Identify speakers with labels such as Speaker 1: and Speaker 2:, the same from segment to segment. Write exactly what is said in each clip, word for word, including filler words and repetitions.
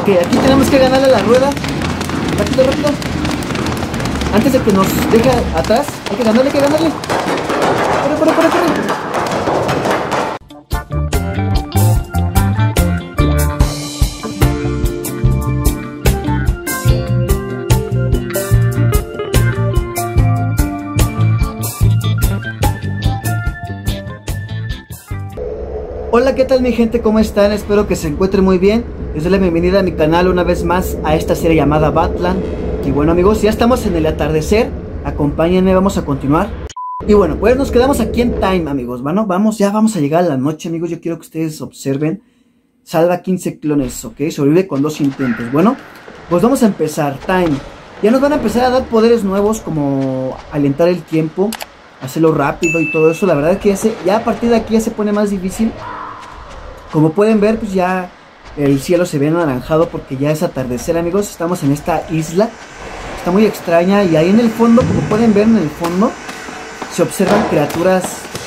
Speaker 1: Ok, aquí tenemos que ganarle a la rueda. Rápido, rápido. Antes de que nos deje atrás, hay que ganarle, hay que ganarle. Corre, corre, corre, corre. Hola, ¿qué tal mi gente? ¿Cómo están? Espero que se encuentren muy bien. Les doy la bienvenida a mi canal una vez más a esta serie llamada Badland. Y bueno amigos, ya estamos en el atardecer. Acompáñenme, vamos a continuar. Y bueno, pues nos quedamos aquí en Time, amigos. Bueno, vamos, ya vamos a llegar a la noche, amigos. Yo quiero que ustedes observen. Salva quince clones, ok, sobrevive con dos intentos. Bueno, pues vamos a empezar. Time. Ya nos van a empezar a dar poderes nuevos, como alentar el tiempo, hacerlo rápido y todo eso. La verdad es que ya, se, ya a partir de aquí ya se pone más difícil. Como pueden ver, pues ya el cielo se ve anaranjado porque ya es atardecer, amigos. Estamos en esta isla. Está muy extraña. Y ahí en el fondo, como pueden ver en el fondo, se observan criaturas,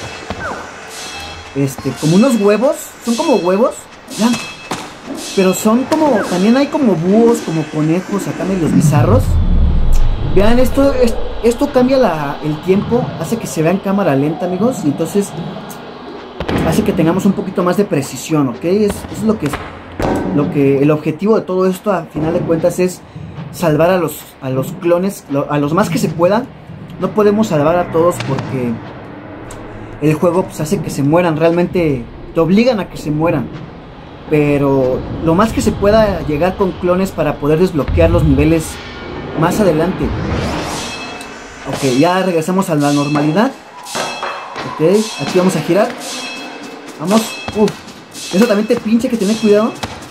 Speaker 1: este, como unos huevos. Son como huevos, ¿ya? Pero son como, también hay como búhos, como conejos, acá medio bizarros. Vean, esto, es, esto cambia la, el tiempo, hace que se vea en cámara lenta, amigos. Y entonces hace que tengamos un poquito más de precisión, ¿ok? Es, es lo que, lo que, el objetivo de todo esto, a final de cuentas, es salvar a los, a los clones, a los más que se puedan. No podemos salvar a todos porque el juego pues hace que se mueran, realmente te obligan a que se mueran. Pero lo más que se pueda llegar con clones para poder desbloquear los niveles más adelante. Ok, ya regresamos a la normalidad. Ok, aquí vamos a girar. Vamos, uff, eso también te pinche, que tener cuidado.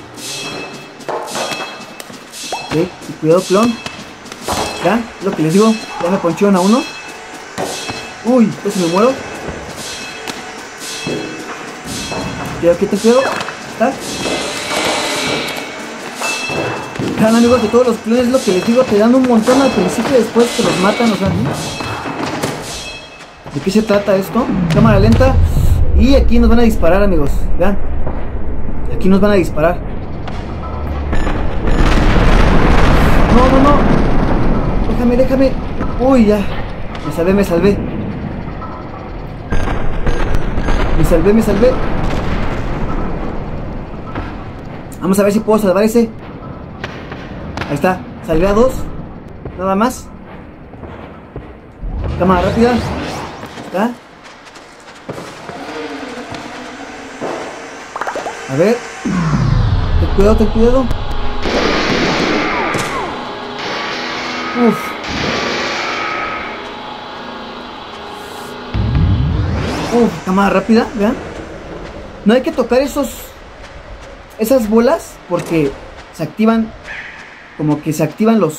Speaker 1: Ok, y cuidado clon. Ya, es lo que les digo, ya me poncharon a uno. Uy, pues me muero. Cuidado, que ten cuidado. ¿Está? Vean amigos, de todos los clones, es lo que les digo, te dan un montón al principio y después te los matan, o sea. ¿De qué se trata esto? Cámara lenta. Y aquí nos van a disparar, amigos. Vean. Aquí nos van a disparar. No, no, no. Déjame, déjame. Uy, ya. Me salvé, me salvé. Me salvé, me salvé. Vamos a ver si puedo salvar ese. Ahí está. Salvé a dos. Nada más. Cámara rápida. ¿Está? A ver. Ten cuidado, ten cuidado. Uf. Uf, cámara rápida, vean. No hay que tocar esos esas bolas porque se activan, como que se activan los.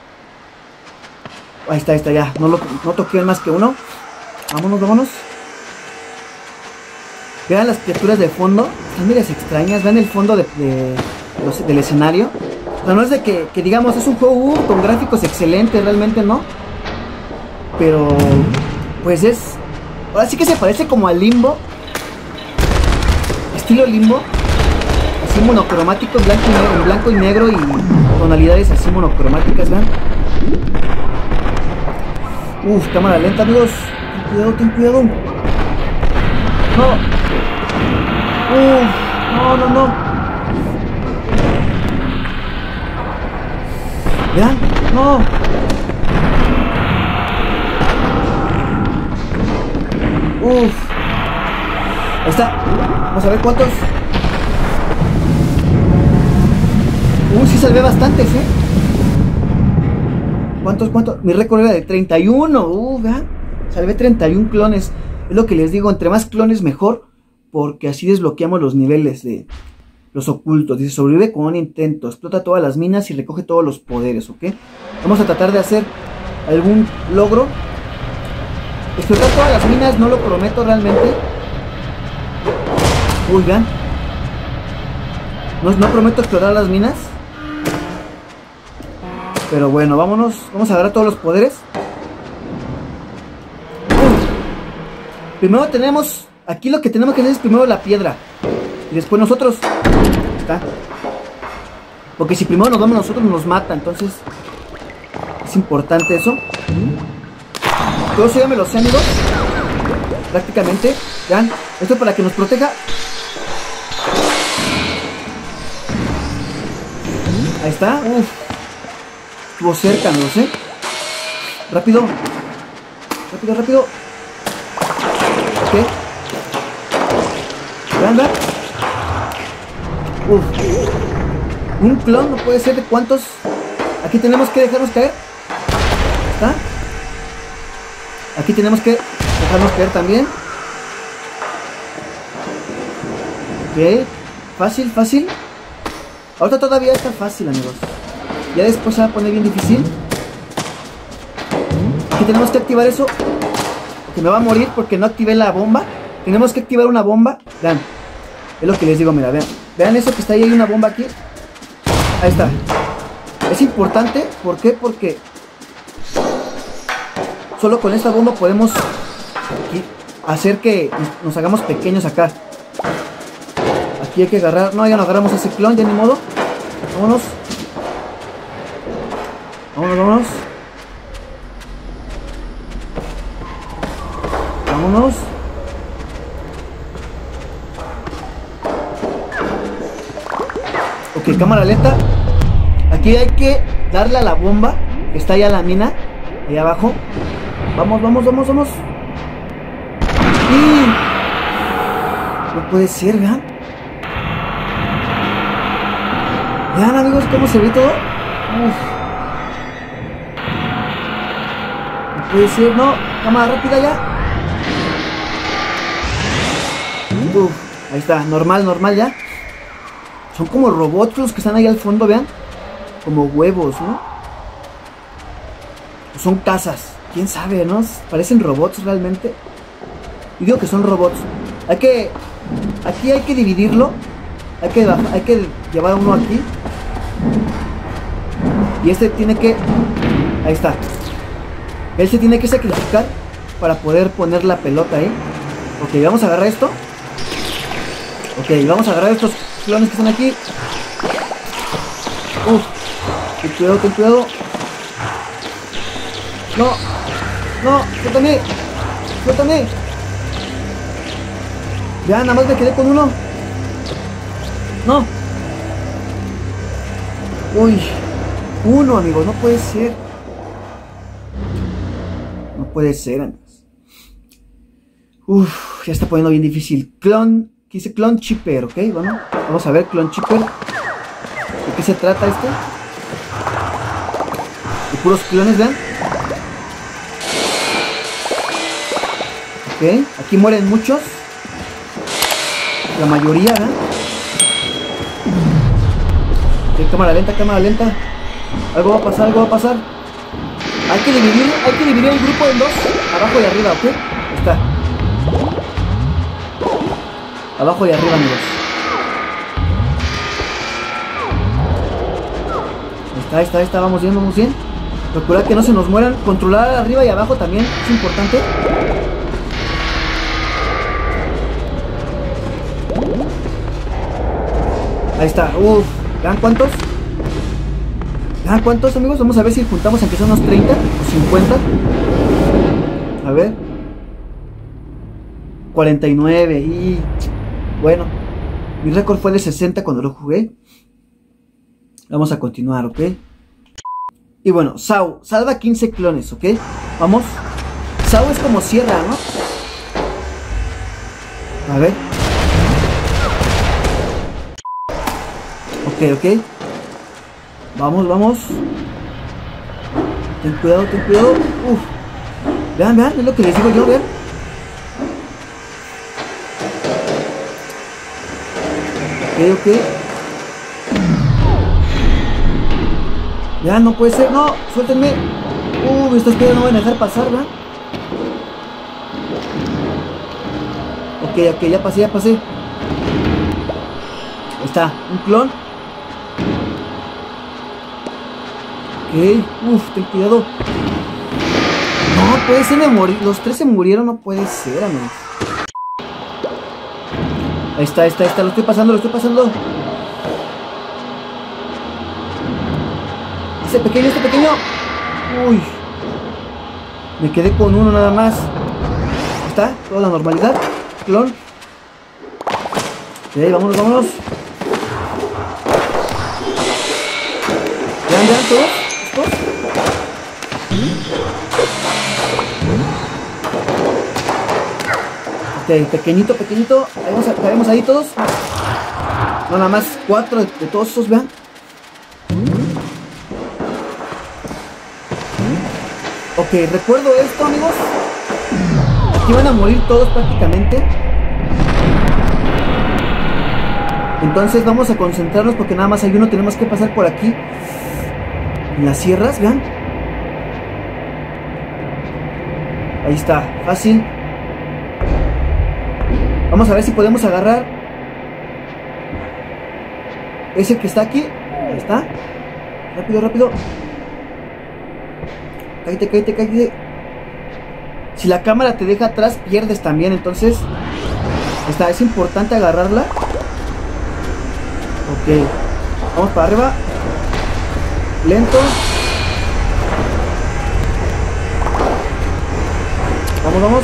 Speaker 1: Ahí está, ahí está, ya. No, lo, no toqué más que uno. Vámonos, vámonos. Vean las criaturas de fondo. Están medias extrañas. Vean el fondo de, de, los, del escenario. O sea, no es de que, que digamos es un juego uh, con gráficos excelentes, realmente no. Pero pues es, ahora sí que se parece como al Limbo. Estilo Limbo. Así monocromático, blanco y negro, en blanco y negro, y tonalidades así monocromáticas, vean. Uf, cámara lenta, amigos. Ten cuidado, ten cuidado. No. Uf, no, no, no. Vean, no. Uf. Ahí está. Vamos a ver cuántos. Uy, sí salvé bastantes, ¿eh? ¿Cuántos, cuántos? Mi récord era de treinta y uno. Uh, vean. Salvé treinta y uno clones. Es lo que les digo, entre más clones mejor, porque así desbloqueamos los niveles de los ocultos. Dice, sobrevive con un intento, explota todas las minas y recoge todos los poderes, ¿ok? Vamos a tratar de hacer algún logro. Explotar todas las minas, no lo prometo realmente. Uy, vean. No, no prometo explotar las minas. Pero bueno, vámonos. Vamos a agarrar todos los poderes. Primero tenemos, aquí lo que tenemos que hacer es primero la piedra y después nosotros. Está. Porque si primero nos vamos nosotros nos mata. Entonces es importante eso. Todo eso ya me lo sé, amigos. Prácticamente. Vean, esto es para que nos proteja. Ahí está. Uf. Estuvo cerca, no lo sé. Rápido. Rápido, rápido. Ok. Vean, vean. Uf. Un clon no puede ser de cuántos. Aquí tenemos que dejarnos caer. ¿Está? Aquí tenemos que dejarnos caer también. Ok. Fácil, fácil. Ahorita todavía está fácil, amigos. Ya después se va a poner bien difícil. Aquí tenemos que activar eso. Que me va a morir porque no activé la bomba. Tenemos que activar una bomba. Vean. Es lo que les digo, mira, vean. Vean eso que está ahí, hay una bomba aquí. Ahí está. Es importante, ¿por qué? Porque solo con esta bomba podemos hacer que nos hagamos pequeños acá. Aquí hay que agarrar, no, ya no agarramos ese clon, ya ni modo. Vámonos. Vámonos, vámonos. Vámonos. Ok, cámara lenta. Aquí hay que darle a la bomba que está allá en la mina, ahí abajo. Vamos, vamos, vamos, vamos. Y no puede ser, vean. Vean, amigos, cómo se ve todo. Uf. No puede ser, no. Cámara rápida ya. Uf. Ahí está, normal, normal ya. Son como robots los que están ahí al fondo, vean. Como huevos, ¿no? Son casas. Quién sabe, ¿no? Parecen robots realmente. Y digo que son robots. Hay que... Aquí hay que dividirlo. Hay que, hay que llevar uno aquí. Y este tiene que... Ahí está. Él se tiene que sacrificar para poder poner la pelota ahí. Ok, vamos a agarrar esto. Ok, vamos a agarrar estos clones que están aquí. Uf. Ten cuidado, ten cuidado. No. No, suéltame. Suéltame. Ya, nada más me quedé con uno. No. Uy. Uno, amigos, no puede ser. No puede ser, amigos. Uf, ya está poniendo bien difícil. Clon, ¿qué dice? Clon Chipper, ok, bueno. Vamos a ver, Clon Chipper. ¿De qué se trata esto? De puros clones, vean. Ok, aquí mueren muchos. La mayoría, ¿verdad? Ok, cámara lenta, cámara lenta. Algo va a pasar, algo va a pasar. Hay que dividir, hay que dividir el grupo en dos. Abajo y arriba, ¿ok? Ahí está. Abajo y arriba, amigos. Ahí está, ahí está, ahí está. Vamos bien, vamos bien. Procurar que no se nos mueran. Controlar arriba y abajo también es importante. Ahí está. Uff. ¿Vean cuántos? ¿Vean cuántos, amigos? Vamos a ver si juntamos aunque son unos treinta o cincuenta. A ver. cuarenta y nueve. Y bueno, mi récord fue de sesenta cuando lo jugué. Vamos a continuar, ¿ok? Y bueno, Sau, salva quince clones, ¿ok? Vamos. Sau es como sierra, ¿no? A ver. Ok, ok. Vamos, vamos. Ten cuidado, ten cuidado. Uf. Vean, vean, es lo que les digo yo, vean. Ok, ok. Ya, no puede ser, no, suéltenme. Uh, estos piedras no van a dejar pasar, ¿verdad? Ok, ok, ya pasé, ya pasé. Ahí está, un clon. Ok, uff, ten cuidado. No, puede ser de morir. Los tres se murieron, no puede ser, amigos. Ahí está, ahí está, ahí está, lo estoy pasando, lo estoy pasando. Este pequeño, este pequeño. Uy. Me quedé con uno nada más. Ahí está, toda la normalidad. Clon. Ok, vámonos, vámonos. Vean, vean todos. ¿Estos? Ok, pequeñito, pequeñito. Caemos, caemos ahí todos. No, nada más cuatro de, de todos esos, vean. Ok, recuerdo esto, amigos. Aquí van a morir todos prácticamente. Entonces vamos a concentrarnos porque nada más hay uno. Tenemos que pasar por aquí en las sierras, vean. Ahí está, fácil. Vamos a ver si podemos agarrar ese que está aquí. Ahí está. Rápido, rápido. Cállate, cállate, cállate. Si la cámara te deja atrás, pierdes también. Entonces, está, es importante agarrarla. Ok. Vamos para arriba. Lento. Vamos, vamos.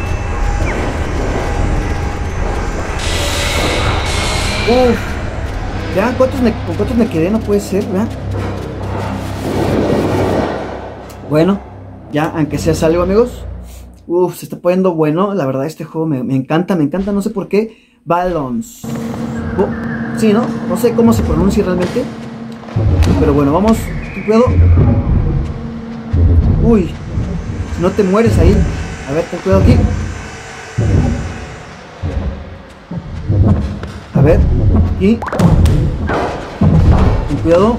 Speaker 1: Uf. Ya, ¿cuántos me, ¿con cuántos me quedé? No puede ser, ¿verdad? Bueno, ya, aunque sea salgo, amigos. Uf, se está poniendo bueno. La verdad, este juego me, me encanta, me encanta. No sé por qué. Balance. Oh, sí, ¿no? No sé cómo se pronuncia realmente. Pero bueno, vamos. ¿Qué puedo? Uy. Si no te mueres ahí. A ver, ten cuidado aquí. A ver, aquí. Ten cuidado.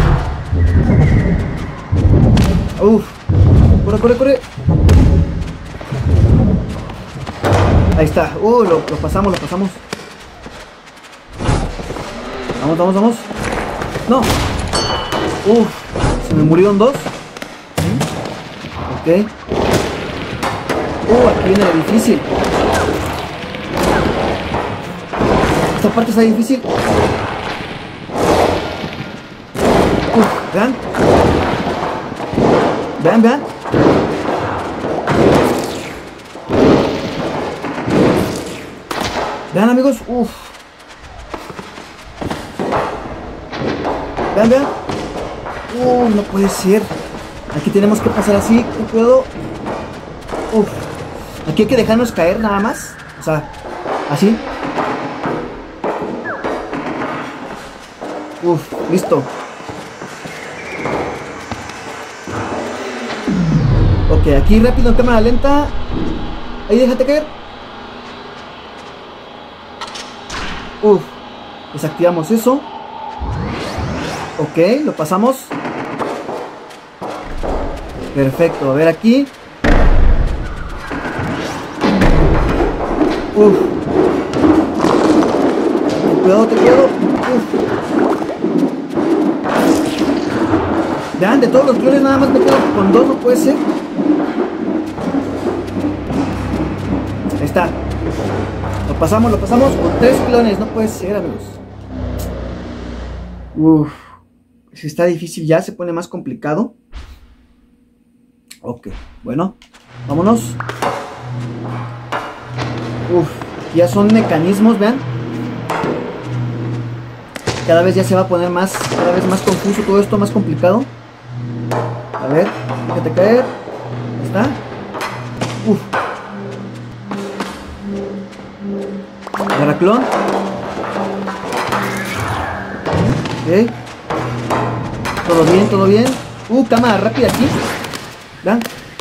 Speaker 1: Uf. Corre, corre, corre. Ahí está. Uh, lo, lo pasamos, lo pasamos. Vamos, vamos, vamos. No. Uf. Se me murieron dos. Ok. Uh, aquí viene lo difícil. Esta parte está difícil. Uf, vean. Vean, vean. Vean, amigos. Uf. Vean, vean. Uh, no puede ser. Aquí tenemos que pasar así. ¿Qué puedo? Uf. Aquí hay que dejarnos caer nada más. O sea, así. Uf, listo. Ok, aquí rápido en cámara lenta. Ahí déjate caer. Uf. Desactivamos eso. Ok, lo pasamos. Perfecto, a ver aquí. Uf. Ten cuidado, ten cuidado. Uf. Vean, de todos los clones nada más me quedo con dos, no puede ser. Ahí está. Lo pasamos, lo pasamos con tres clones, no puede ser, amigos. Uf. Si está difícil ya, se pone más complicado. Ok, bueno, vámonos. Uf, ya son mecanismos, vean. Cada vez ya se va a poner más, cada vez más confuso todo esto, más complicado. A ver, déjate caer. Ahí está. Uf. Agarra clon. Ok. Todo bien, todo bien. Uh, cámara rápida aquí. ¿Vean?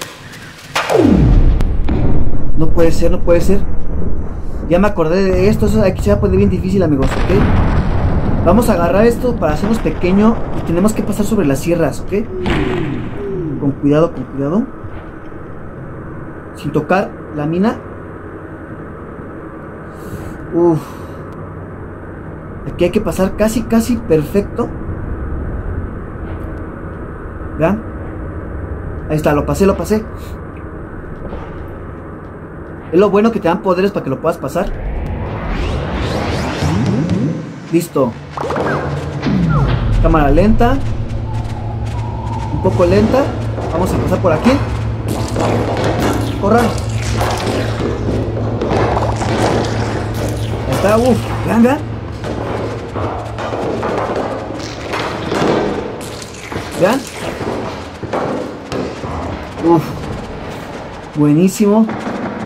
Speaker 1: No puede ser, no puede ser. Ya me acordé de esto. Eso aquí se va a poner bien difícil, amigos, ¿ok? Vamos a agarrar esto para hacernos pequeño. Y tenemos que pasar sobre las sierras, ¿ok? Con cuidado, con cuidado. Sin tocar la mina. Uff. Aquí hay que pasar casi, casi perfecto. ¿Vean? Ahí está, lo pasé, lo pasé. Es lo bueno que te dan poderes para que lo puedas pasar. Listo. Cámara lenta. un poco lenta. Vamos a pasar por aquí. Corran. Ahí está, uff, vean, vean. Vean. Uff. Buenísimo.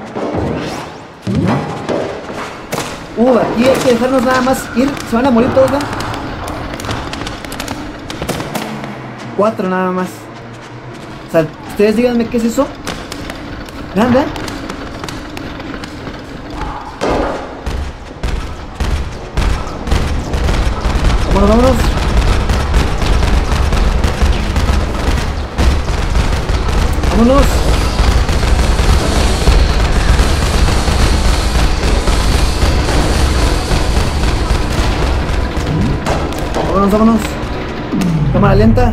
Speaker 1: Uh, aquí hay que dejarnos nada más ir. Se van a morir todos, ¿verdad? Cuatro nada más. O sea, ustedes díganme qué es eso. Vean, vean. Vámonos, vámonos. Vámonos. Vámonos, vámonos. Cámara lenta.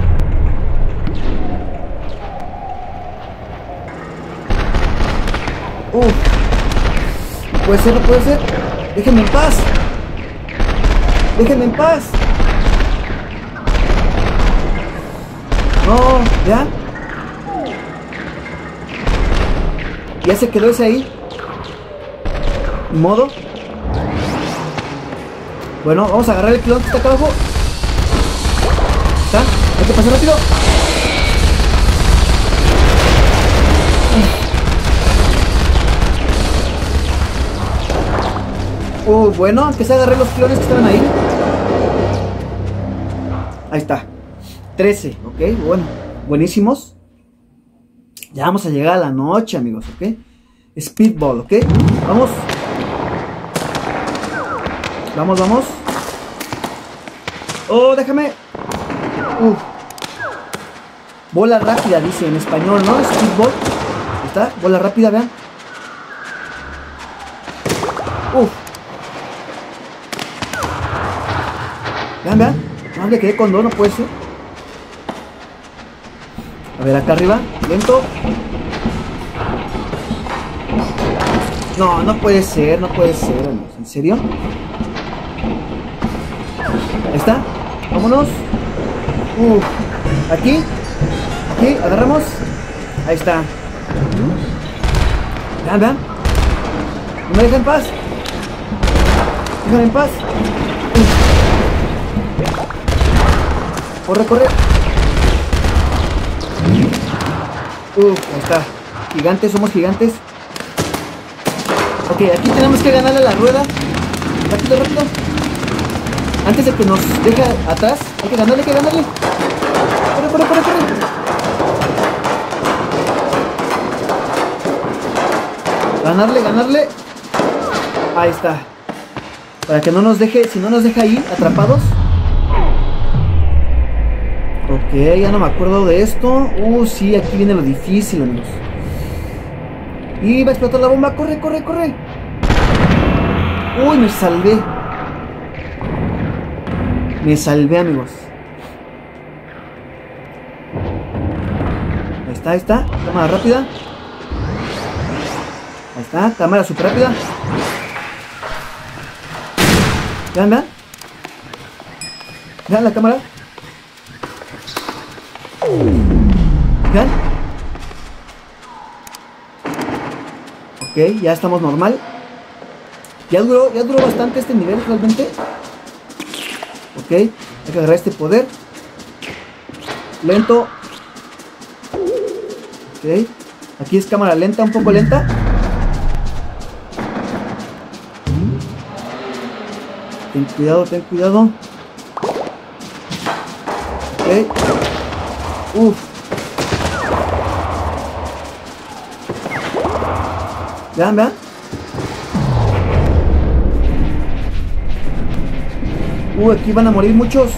Speaker 1: Uf. No puede ser, no puede ser. Déjenme en paz. Déjenme en paz. No, ya. Ya se quedó ese ahí. Ni modo. Bueno, vamos a agarrar el clon que está acá abajo. ¿Está? Hay que pasar rápido. Uh, bueno, aunque se agarré los clones que estaban ahí. Ahí está. trece, ok, bueno. Buenísimos. Ya vamos a llegar a la noche, amigos, ok. Speedball, ok. Vamos. Vamos, vamos. Oh, déjame. Uh. Bola rápida, dice en español, ¿no? Speedball. Ahí está, bola rápida, vean. Uf. Vean, vean. No le quedé con dos, no puede ser. A ver, acá arriba. Lento. No, no puede ser, no puede ser, amigos. ¿En serio? Ahí está. Vámonos. Uf. Aquí. Aquí, agarramos. Ahí está. Vean, vean. No me dejan en paz. Déjame en paz. Uf. Corre, corre. Uf, ahí está. Gigantes, somos gigantes. Ok, aquí tenemos que ganarle la rueda. Rápido, rápido. Antes de que nos deje atrás, hay que ganarle, hay que ganarle. Corre, corre, corre, corre. Ganarle, ganarle. Ahí está. Para que no nos deje, si no nos deja ahí atrapados. Ok, ya no me acuerdo de esto. Uh, sí, aquí viene lo difícil, amigos. Y va a explotar la bomba. Corre, corre, corre. Uy, me salvé. Me salvé, amigos. Ahí está, ahí está. Cámara rápida. Ahí está, cámara super rápida. Vean, vean. Vean la cámara. Vean. Ok, ya estamos normal. Ya duró, ya duró bastante este nivel realmente. Ok, hay que agarrar este poder. Lento. Ok, aquí es cámara lenta, un poco lenta. Ten cuidado, ten cuidado. Ok. Uf. Vean, vean. Uh, aquí van a morir muchos.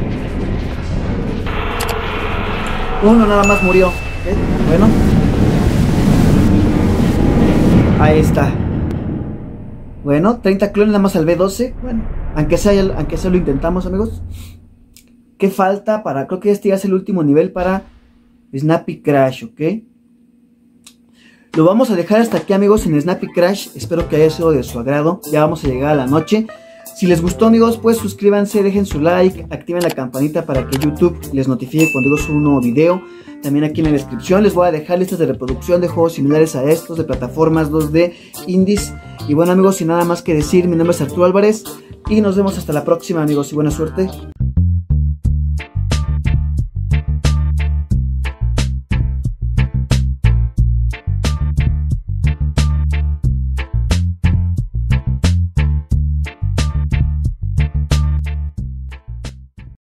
Speaker 1: Uno nada más murió. ¿Okay? Bueno. Ahí está. Bueno, treinta clones nada más al B doce. Bueno, aunque sea, aunque sea lo intentamos, amigos. ¿Qué falta para? Creo que este ya es el último nivel para Snappy Crash, ¿ok? Lo vamos a dejar hasta aquí, amigos, en Snappy Crash. Espero que haya sido de su agrado. Ya vamos a llegar a la noche. Si les gustó, amigos, pues suscríbanse, dejen su like, activen la campanita para que YouTube les notifique cuando yo subo un nuevo video. También aquí en la descripción les voy a dejar listas de reproducción de juegos similares a estos, de plataformas dos D, indies. Y bueno, amigos, sin nada más que decir, mi nombre es Arturo Álvarez y nos vemos hasta la próxima, amigos, y buena suerte.